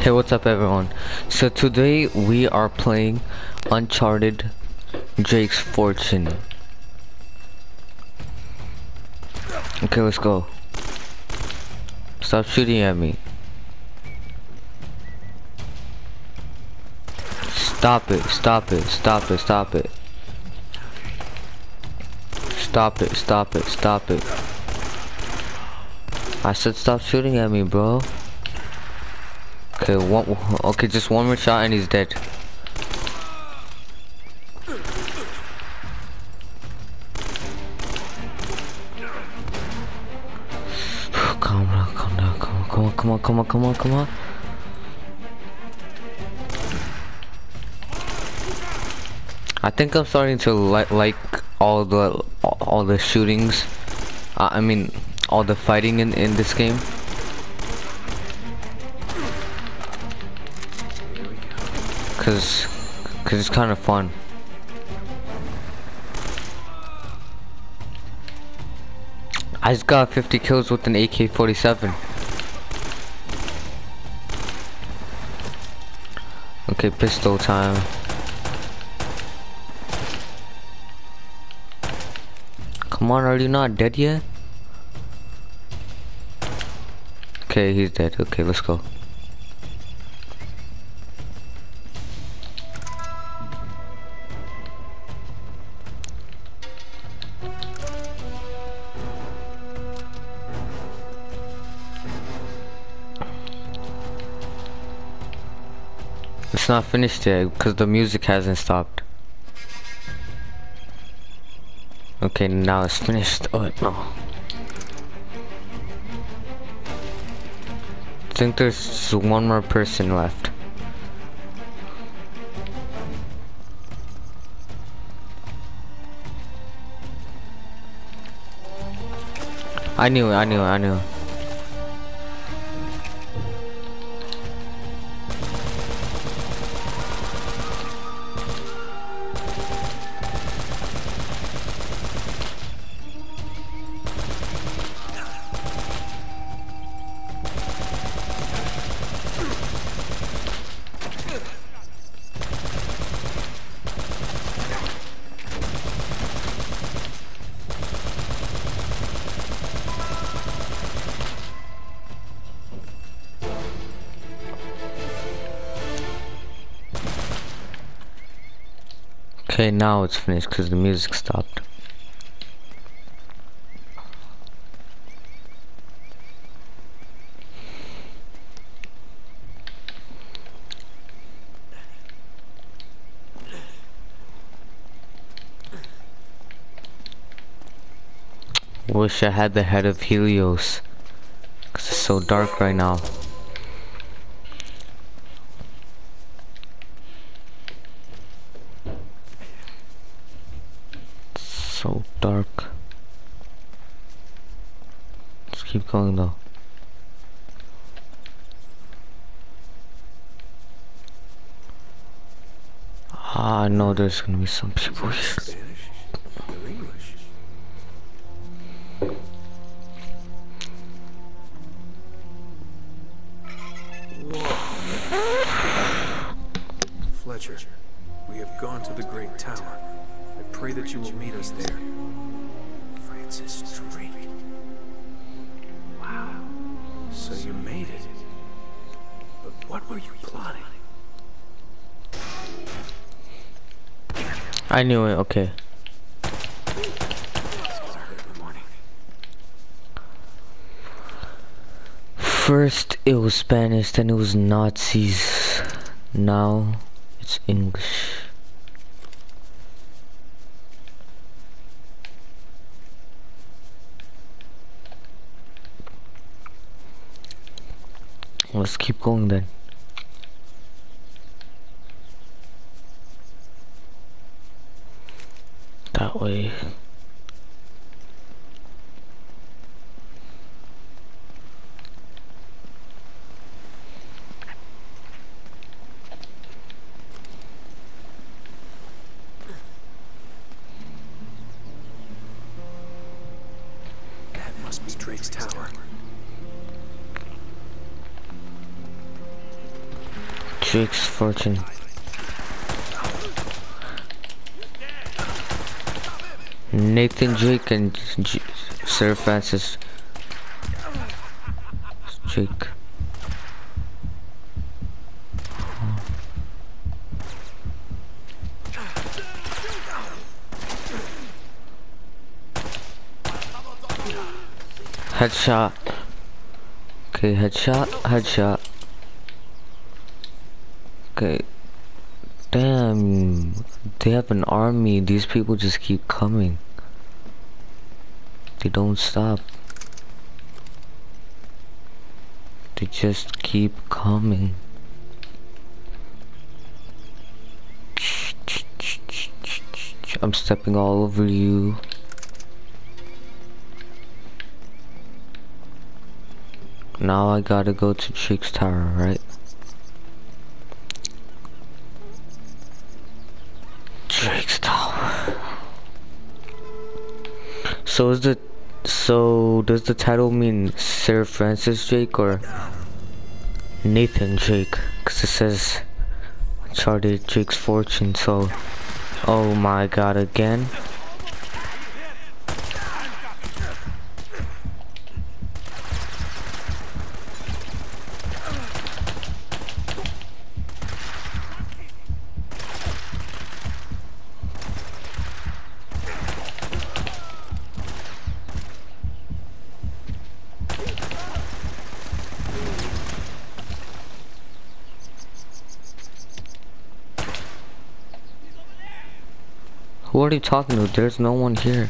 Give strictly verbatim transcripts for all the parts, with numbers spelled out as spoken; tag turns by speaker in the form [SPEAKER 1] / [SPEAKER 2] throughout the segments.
[SPEAKER 1] Hey, what's up everyone? So today we are playing Uncharted Drake's Fortune. Okay, let's go. Stop shooting at me. Stop it, stop it, stop it, stop it. Stop it, stop it, stop it. I said stop shooting at me, bro. Okay, one, okay, just one more shot and he's dead. Calm down, calm down, come on, come on, come on, come on, come on, come on. I think I'm starting to like like all the all the shootings. Uh, I mean, all the fighting in in this game. Cause, cause it's kind of fun. I just got fifty kills with an A K forty-seven. Okay, pistol time. Come on, are you not dead yet? Okay, he's dead. Okay, let's go. It's not finished yet because the music hasn't stopped. Okay, now it's finished. Oh no. I think there's one more person left. I knew it, I knew it, I knew it. Okay, now it's finished because the music stopped. Wish I had the head of Helios because it's so dark right now. So dark. Let's keep going though. Ah, I know there's gonna be some people here.
[SPEAKER 2] Fletcher, we have gone to the Great Tower. I pray that you will meet us there. Francis Drake. Wow. So you made it. But what were you plotting?
[SPEAKER 1] I knew it, okay. First it was Spanish, then it was Nazis. Now it's English. Let's keep going then. That way.
[SPEAKER 2] That must be Drake's tower.
[SPEAKER 1] Drake's Fortune. Nathan Drake and J Sir Francis Drake. Headshot. Okay, headshot, headshot. Okay. Damn, they have an army. These people just keep coming. They don't stop. They just keep coming. I'm stepping all over you. Now I gotta go to Drake's Tower, right? Drake's Tower. So is the so does the title mean Sir Francis Drake or Nathan Drake? Cause it says Uncharted Drake's Fortune. So, oh my God, again. Who are you talking to? There's no one here.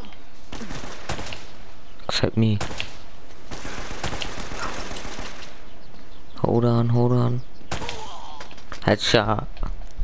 [SPEAKER 1] Except me. Hold on, hold on. Headshot.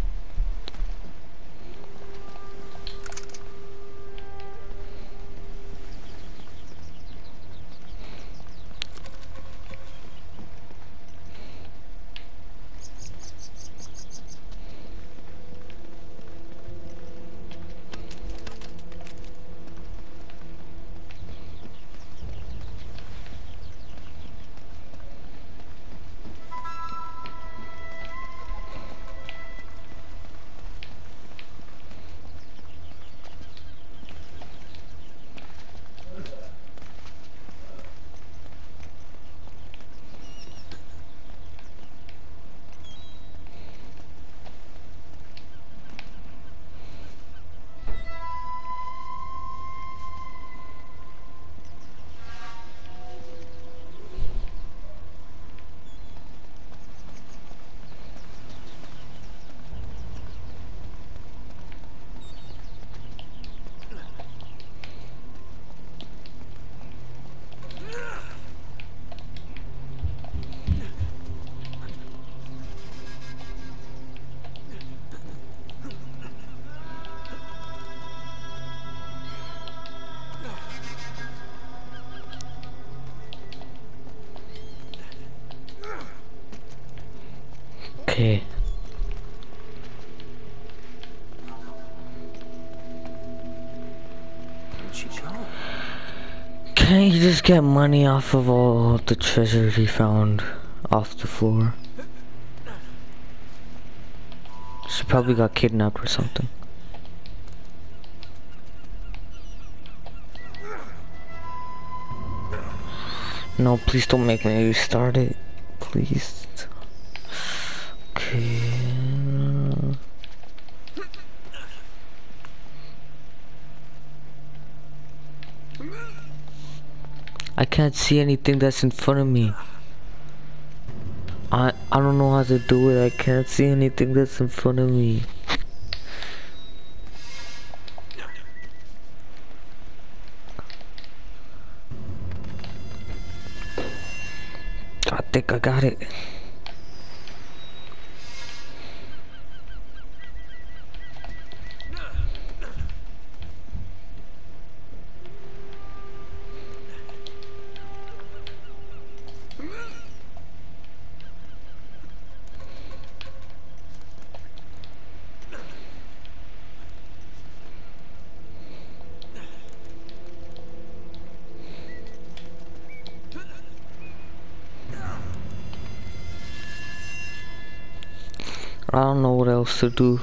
[SPEAKER 1] Okay.
[SPEAKER 2] Where'd she go?
[SPEAKER 1] Can't you just get money off of all the treasure he found off the floor? She probably got kidnapped or something. No, please don't make me restart it. Please. Okay. I can't see anything that's in front of me. I I don't know how to do it. I can't see anything that's in front of me. I think I got it. I don't know what else to do.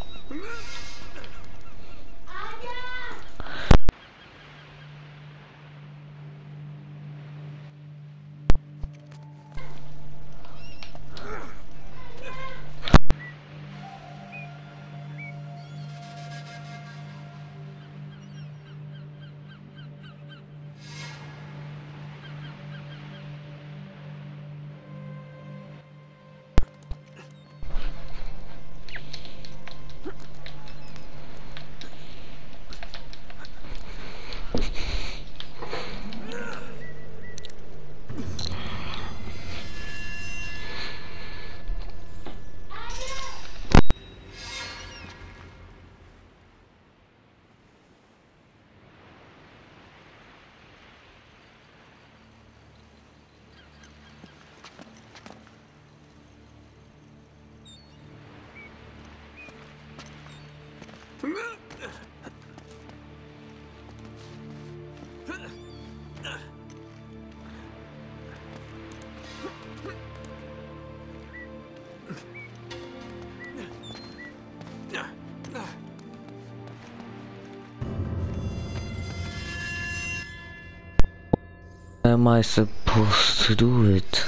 [SPEAKER 1] Am I supposed to do it?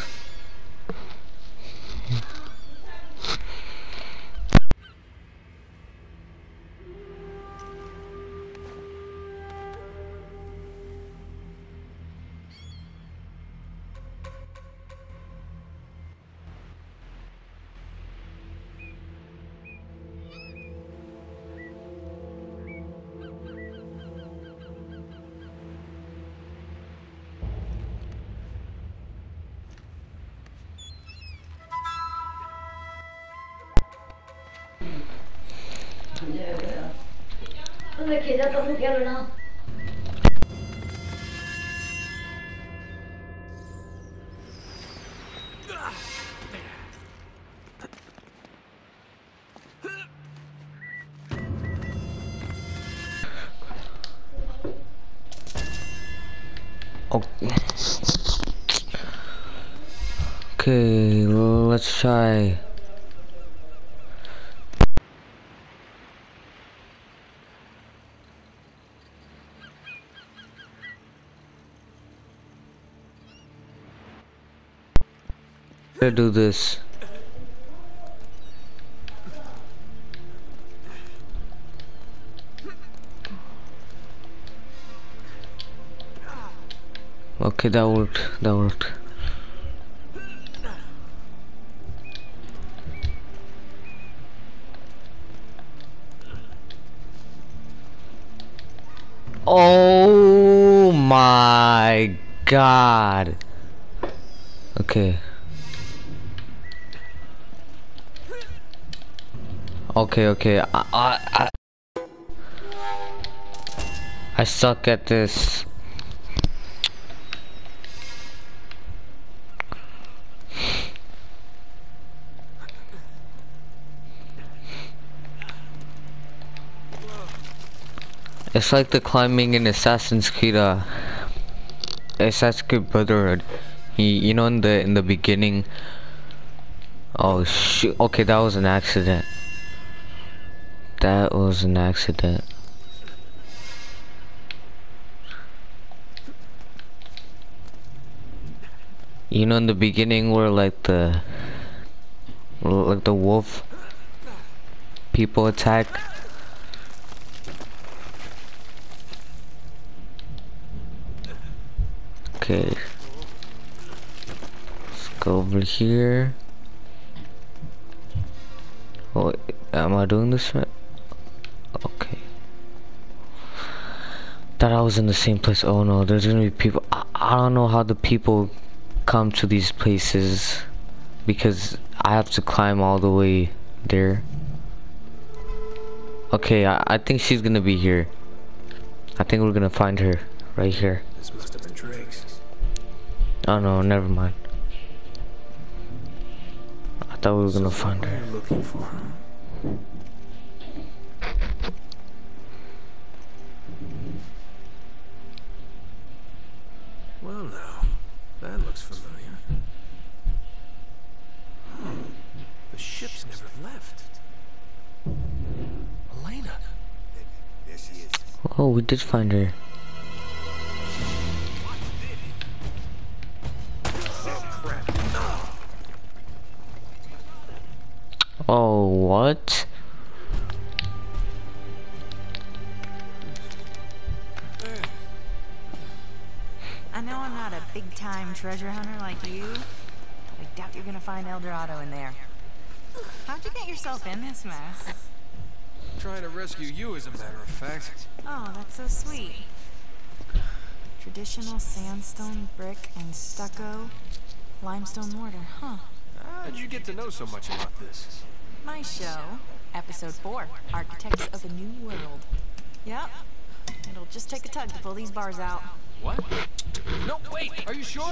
[SPEAKER 1] Okay, well, let's try. Let's do this. Okay, that worked. That worked. Oh my God. Okay. Okay, okay. I, I, I, I suck at this. It's like the climbing in Assassin's Creed, uh, Assassin's Creed Brotherhood. He, you know, in the in the beginning. Oh shoot! Okay, that was an accident. That was an accident. You know, in the beginning, where like the like the wolf people attack. Okay, let's go over here. Oh, am I doing this right? Okay. Thought I was in the same place. Oh no, there's gonna be people. I, I don't know how the people come to these places because I have to climb all the way there. Okay, I, I think she's gonna be here. I think we're gonna find her right here.
[SPEAKER 2] This must have been Drake's.
[SPEAKER 1] Oh no, never mind. I thought we were gonna find her.
[SPEAKER 2] What are you looking for, huh? Well now, that looks familiar. Hmm. The ship's never left. Elena.
[SPEAKER 3] There she is.
[SPEAKER 1] Oh, we did find her.
[SPEAKER 2] Oh, crap.
[SPEAKER 1] Oh, what?
[SPEAKER 4] I know I'm not a big-time treasure hunter like you, but I doubt you're gonna find El Dorado in there. How'd you get yourself in this mess?
[SPEAKER 2] Trying to rescue you, as a matter of fact.
[SPEAKER 4] Oh, that's so sweet. Traditional sandstone, brick, and stucco, limestone mortar, huh?
[SPEAKER 2] How'd you get to know so much about this?
[SPEAKER 4] My show, episode four, Architects of a New World. Yep. It'll just take a tug to pull these bars out.
[SPEAKER 2] What? No, wait, are you sure?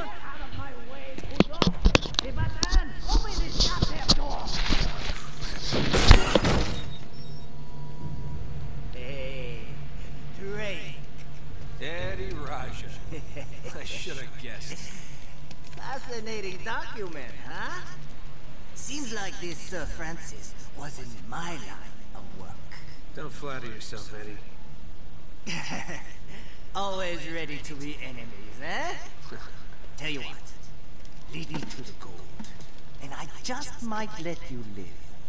[SPEAKER 3] Hey, Drake.
[SPEAKER 2] Eddie Raja. I should have guessed.
[SPEAKER 3] Fascinating document, huh? Seems like this Sir Francis was in my line of work.
[SPEAKER 2] Don't flatter yourself, Eddie.
[SPEAKER 3] Always ready to be enemies, eh? Tell you what, lead me to the gold, and I just might let you live.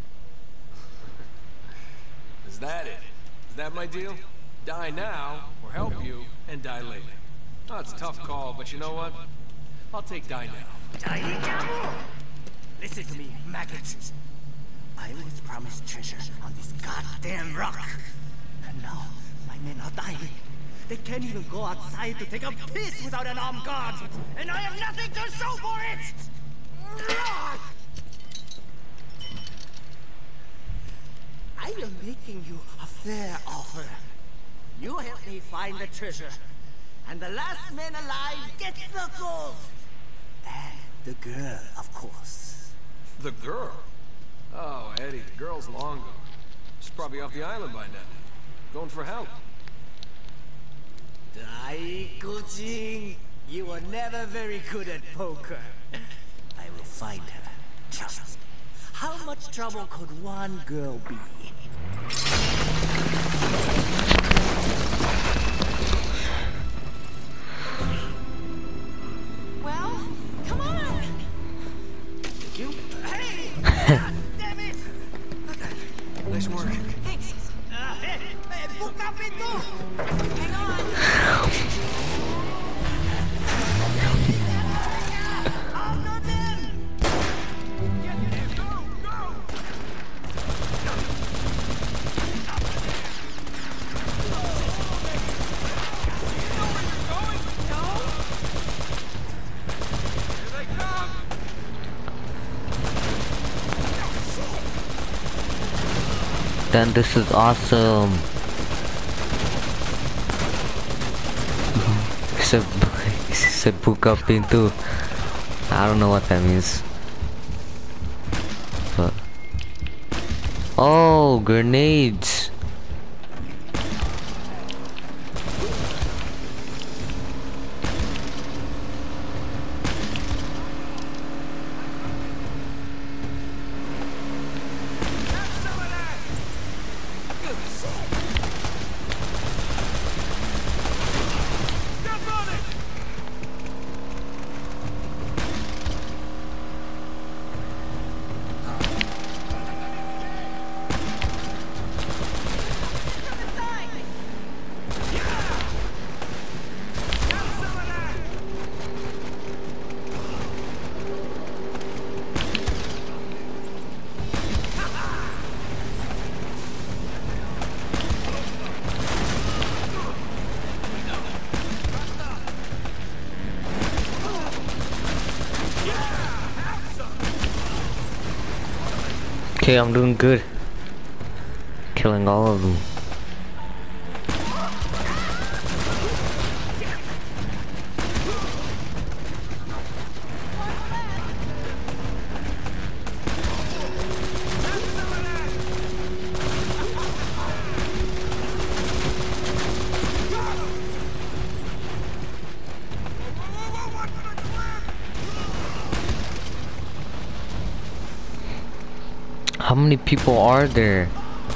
[SPEAKER 2] Is that it? Is that my deal? Die now, or help you, and die later. Oh, it's a tough call, but you know what? I'll take die now.
[SPEAKER 3] Die now! Listen to me, maggots. I was promised treasure on this goddamn rock. And now, my men are dying. They can't even go outside to take a piss without an armed guard. And I have nothing to show for it! I am making you a fair offer. You help me find the treasure, and the last man alive gets the gold. And the girl, of course.
[SPEAKER 2] The girl? Oh, Eddie, the girl's long gone. She's probably off the island by now. Going for help.
[SPEAKER 3] Daiko-jin, you were never very good at poker. I will find her. Trust me. How much trouble could one girl be?
[SPEAKER 4] Well, come on!
[SPEAKER 3] Thank you. Hey! God damn it!
[SPEAKER 2] Nice work.
[SPEAKER 4] Thanks.
[SPEAKER 3] Uh, hey, hey, buka pintu!
[SPEAKER 4] Hang on.
[SPEAKER 3] After them! Get there, go, go!
[SPEAKER 1] Then this is awesome. He said, he said buka pintu. I don't know what that means. But oh, grenades. Okay, I'm doing good. Killing all of them. How many people are there?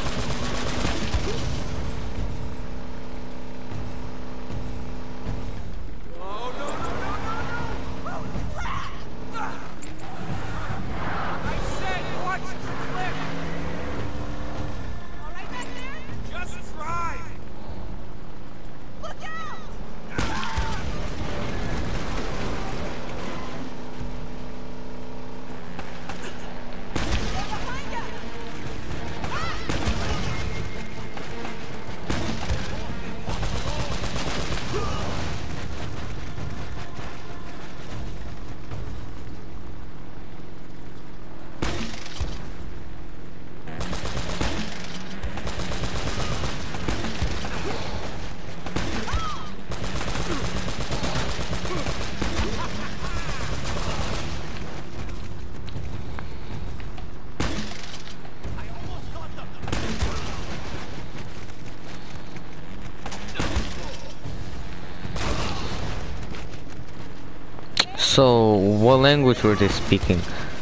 [SPEAKER 1] So, what language were they speaking?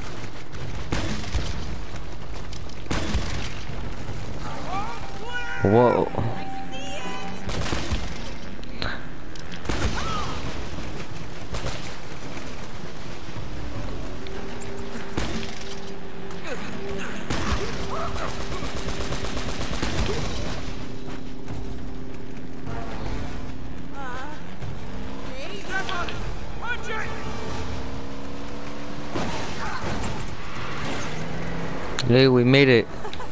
[SPEAKER 1] Whoa. Hey, we made it.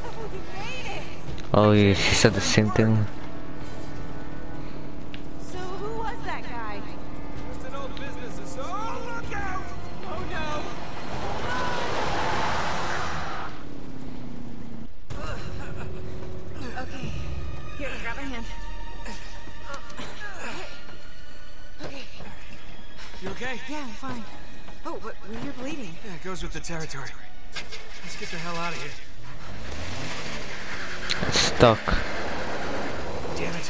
[SPEAKER 1] Oh yeah, she said the same thing.
[SPEAKER 4] So who was that guy?
[SPEAKER 2] Just an old business associate. Oh, look out! Oh no!
[SPEAKER 4] Okay. Here, grab my hand. Okay.
[SPEAKER 2] You okay?
[SPEAKER 4] Yeah, I'm fine. Oh, but you're bleeding.
[SPEAKER 2] Yeah, it goes with the territory. Let's get the hell out of here.
[SPEAKER 1] Stuck.
[SPEAKER 2] Damn it.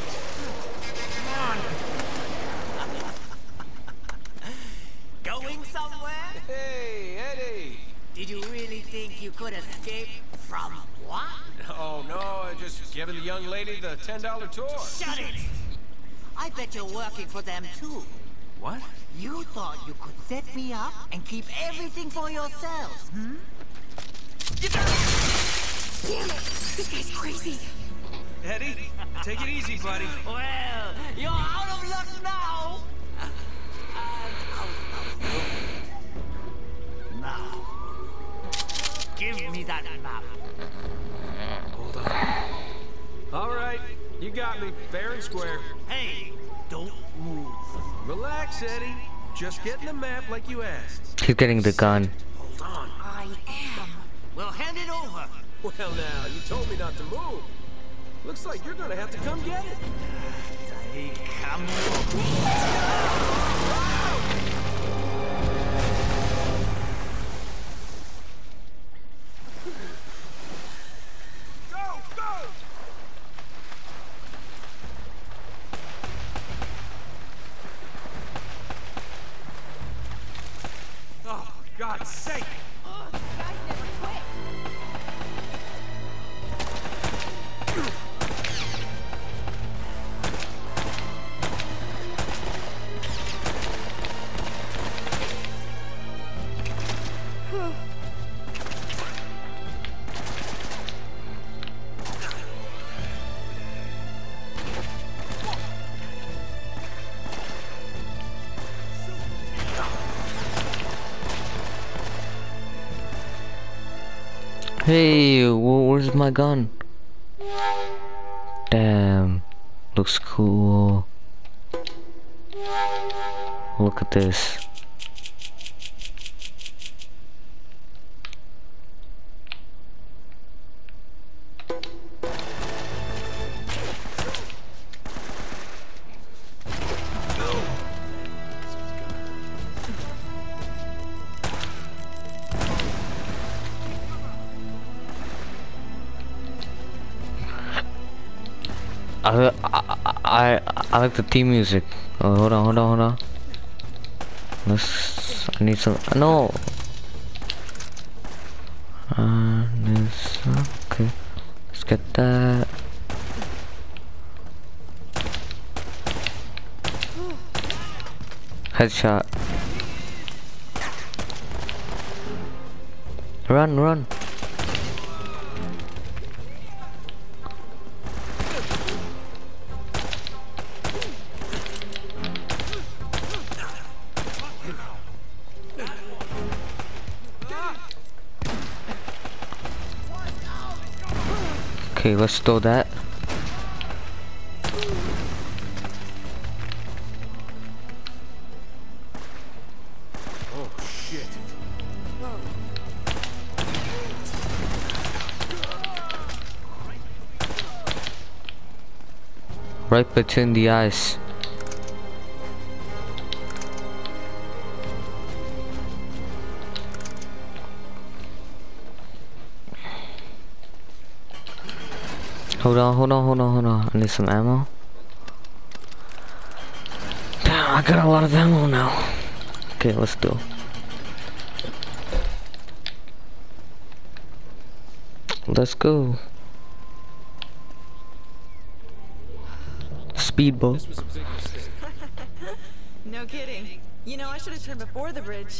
[SPEAKER 2] Come on.
[SPEAKER 3] Going somewhere?
[SPEAKER 2] Hey, Eddie.
[SPEAKER 3] Did you really think you could escape from what?
[SPEAKER 2] Oh, no, I just giving the young lady the ten dollar tour.
[SPEAKER 3] Shut it! I bet you're working for them too.
[SPEAKER 2] What?
[SPEAKER 3] You thought you could set me up and keep everything for yourselves, hmm?
[SPEAKER 4] Damn it! This guy's crazy.
[SPEAKER 2] Eddie, take it easy, buddy.
[SPEAKER 3] Well, you're out of luck now. I'm out of luck. Now, give me that map.
[SPEAKER 2] Hold on. All right, you got me, fair and square.
[SPEAKER 3] Hey, don't move.
[SPEAKER 2] Relax, Eddie. Just getting the map like you asked.
[SPEAKER 1] He's getting the gun.
[SPEAKER 2] Hold on.
[SPEAKER 4] I am.
[SPEAKER 3] Well, hand it over.
[SPEAKER 2] Well, now, you told me not to move. Looks like you're gonna have to come get it.
[SPEAKER 3] Hey, come
[SPEAKER 2] Go, go! Oh, for God's sake!
[SPEAKER 4] Ugh, you guys never quit.
[SPEAKER 1] Hey, wh where's my gun? Damn, looks cool. Look at this. I, I, I, I like the theme music. Oh, hold on, hold on, hold on. Let's, I need some, no. Uh, this. Okay, let's get that. Headshot. Run, run. Okay, let's throw that.
[SPEAKER 2] Oh shit.
[SPEAKER 1] Right between the eyes. Hold on, hold on, hold on, hold on. I need some ammo. Damn, I got a lot of ammo now. Okay, let's do. Let's go. Speedboat.
[SPEAKER 2] This was a big mistake.
[SPEAKER 4] No kidding. You know, I should have turned before the bridge.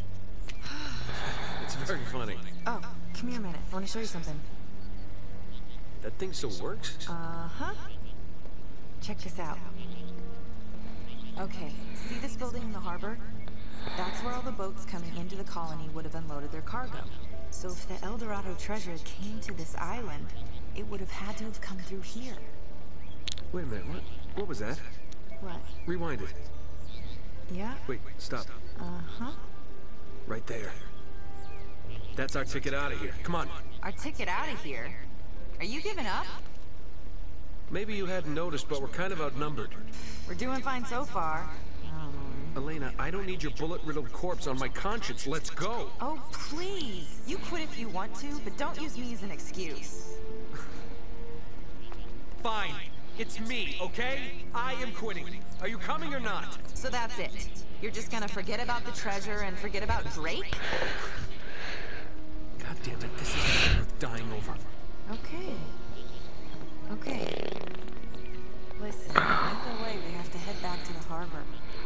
[SPEAKER 2] It's very funny.
[SPEAKER 4] Oh, come here a minute. I want to show you something.
[SPEAKER 2] That thing still works?
[SPEAKER 4] Uh-huh. Check this out. Okay, see this building in the harbor? That's where all the boats coming into the colony would have unloaded their cargo. So if the El Dorado treasure came to this island, it would have had to have come through here.
[SPEAKER 2] Wait a minute, what? What was that?
[SPEAKER 4] What?
[SPEAKER 2] Rewind it.
[SPEAKER 4] Yeah?
[SPEAKER 2] Wait, stop.
[SPEAKER 4] Uh-huh.
[SPEAKER 2] Right there. That's our ticket out of here. Come on.
[SPEAKER 4] Our ticket out of here? Are you giving up?
[SPEAKER 2] Maybe you hadn't noticed, but we're kind of outnumbered.
[SPEAKER 4] We're doing fine so far.
[SPEAKER 2] Elena, I don't need your bullet-riddled corpse on my conscience. Let's go.
[SPEAKER 4] Oh, please. You quit if you want to, but don't use me as an excuse.
[SPEAKER 2] Fine. It's me, okay? I am quitting. Are you coming or not?
[SPEAKER 4] So that's it. You're just gonna forget about the treasure and forget about Drake?
[SPEAKER 2] God damn it, this is worth dying over.
[SPEAKER 4] Okay. Okay. Listen, either way, we have to head back to the harbor.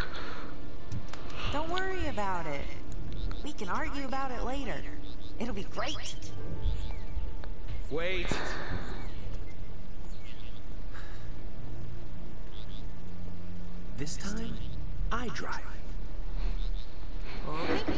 [SPEAKER 4] Don't worry about it. We can argue about it later. It'll be great.
[SPEAKER 2] Wait. This time, I drive.
[SPEAKER 4] Okay.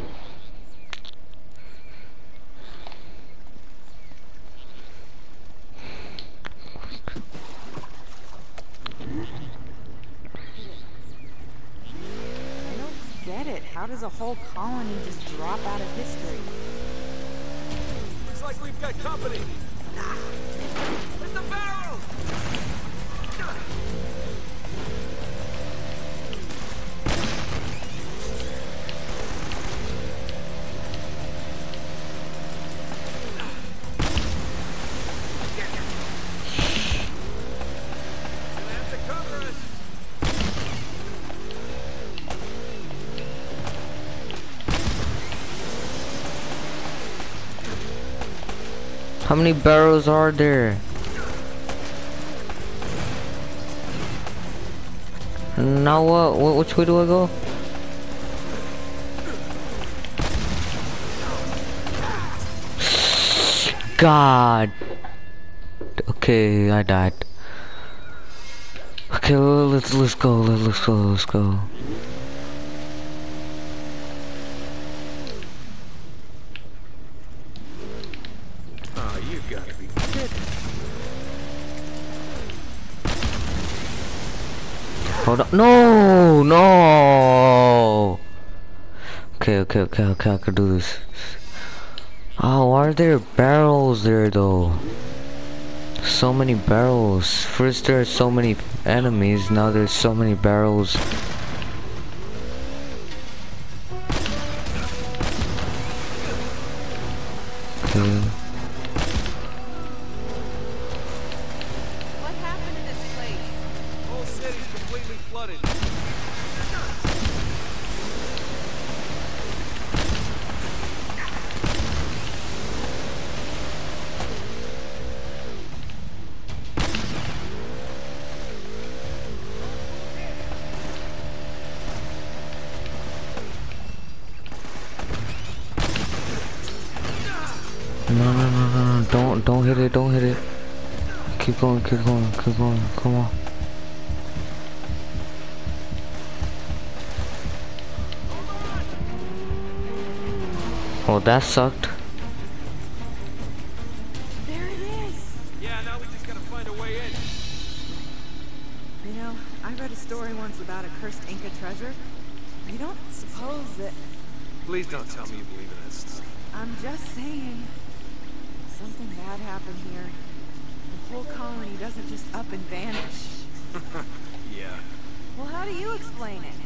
[SPEAKER 4] I don't get it. How does a whole colony just drop out of history?
[SPEAKER 2] Looks like we've got company. Hit the barrel!
[SPEAKER 1] How many barrels are there? Now what? Wh which way do I go? God. Okay, I died. Okay, well, let's let's go. Let's go. Let's go. Hold on. No, no. Okay, okay, okay, okay. I can do this. Oh, why are there barrels there though? So many barrels. First there are so many enemies. Now there's so many barrels. Okay.
[SPEAKER 4] What happened to this place?
[SPEAKER 2] Whole city's completely flooded.
[SPEAKER 1] No, no, no, no, no, don't, don't hit it, don't hit it. Keep going, keep going, keep going, come on. Oh, that sucked.
[SPEAKER 4] There it is!
[SPEAKER 2] Yeah, now we just gotta find a way in.
[SPEAKER 4] You know, I read a story once about a cursed Inca treasure. You don't suppose that...
[SPEAKER 2] Please don't tell me you believe in that stuff.
[SPEAKER 4] I'm just saying. Something bad happened here. The whole colony doesn't just up and vanish.
[SPEAKER 2] Yeah.
[SPEAKER 4] Well, how do you explain it?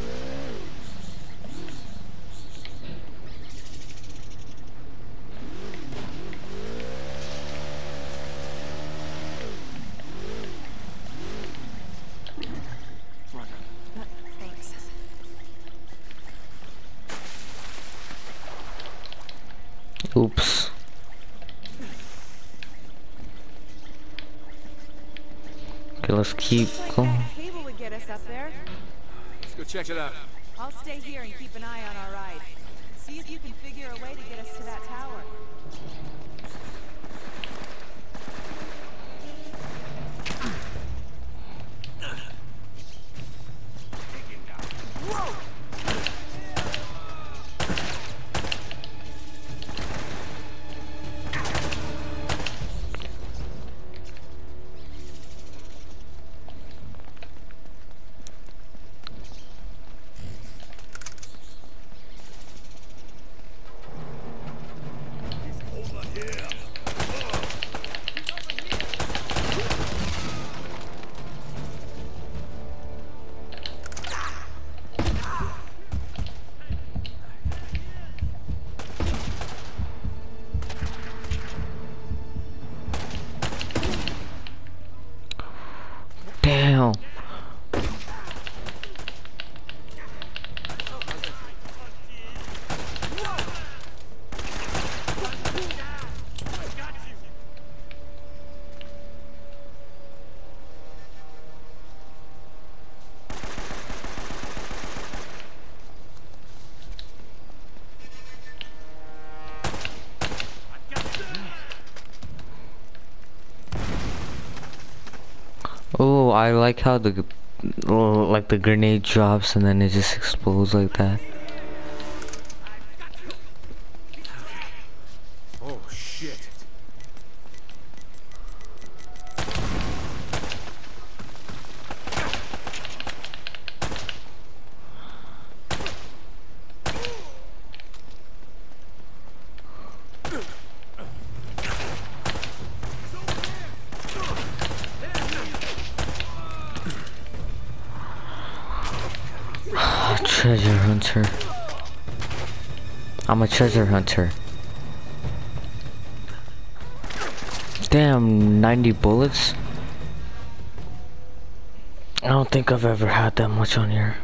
[SPEAKER 4] Uh, thanks.
[SPEAKER 1] Oops. Okay, let's keep
[SPEAKER 4] Looks like
[SPEAKER 1] going.
[SPEAKER 4] that cable would get us up there.
[SPEAKER 2] Let's go check it out.
[SPEAKER 4] I'll stay here and keep an eye on our ride. See if you can figure a way to get us to that tower.
[SPEAKER 1] Damn. Oh, I like how the oh, like the grenade drops and then it just explodes like that.
[SPEAKER 2] Oh, shit.
[SPEAKER 1] Treasure hunter. I'm a treasure hunter. Damn, ninety bullets? I don't think I've ever had that much on here.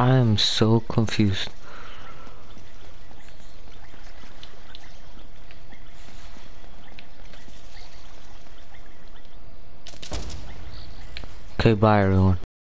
[SPEAKER 1] I am so confused. Okay, bye everyone.